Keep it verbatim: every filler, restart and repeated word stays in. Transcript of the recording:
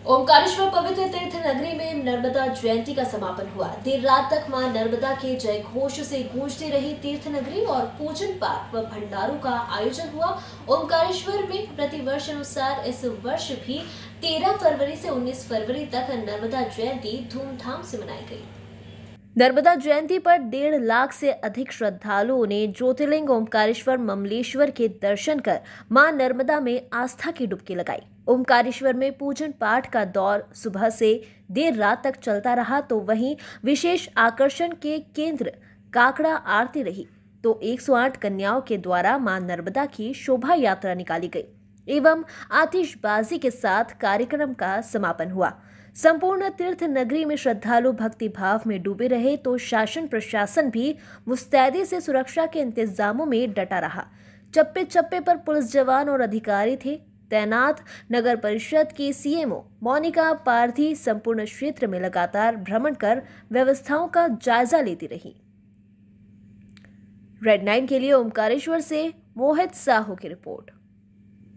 ओमकारेश्वर पवित्र तीर्थ नगरी में नर्मदा जयंती का समापन हुआ। देर रात तक मां नर्मदा के जय घोष से गूंजती रही तीर्थ नगरी और पूजन पाठ व भंडारों का आयोजन हुआ। ओमकारेश्वर में प्रतिवर्ष अनुसार इस वर्ष भी तेरह फरवरी से उन्नीस फरवरी तक नर्मदा जयंती धूमधाम से मनाई गई। नर्मदा जयंती पर डेढ़ लाख से अधिक श्रद्धालुओं ने ज्योतिर्लिंग ओमकारेश्वर ममलेश्वर के दर्शन कर मां नर्मदा में आस्था की डुबकी लगाई। ओमकारेश्वर में पूजन पाठ का दौर सुबह से देर रात तक चलता रहा, तो वहीं विशेष आकर्षण के केंद्र काकड़ा आरती रही, तो एक सौ आठ कन्याओं के द्वारा मां नर्मदा की शोभा यात्रा निकाली गई एवं आतिशबाजी के साथ कार्यक्रम का समापन हुआ। संपूर्ण तीर्थ नगरी में श्रद्धालु भक्ति भाव में डूबे रहे, तो शासन प्रशासन भी मुस्तैदी से सुरक्षा के इंतजामों में डटा रहा। चप्पे चप्पे पर पुलिस जवान और अधिकारी थे तैनात। नगर परिषद की सीएमओ मोनिका पारधी संपूर्ण क्षेत्र में लगातार भ्रमण कर व्यवस्थाओं का जायजा लेती रही। रेड नाइन के लिए ओमकारेश्वर से मोहित साहू की रिपोर्ट।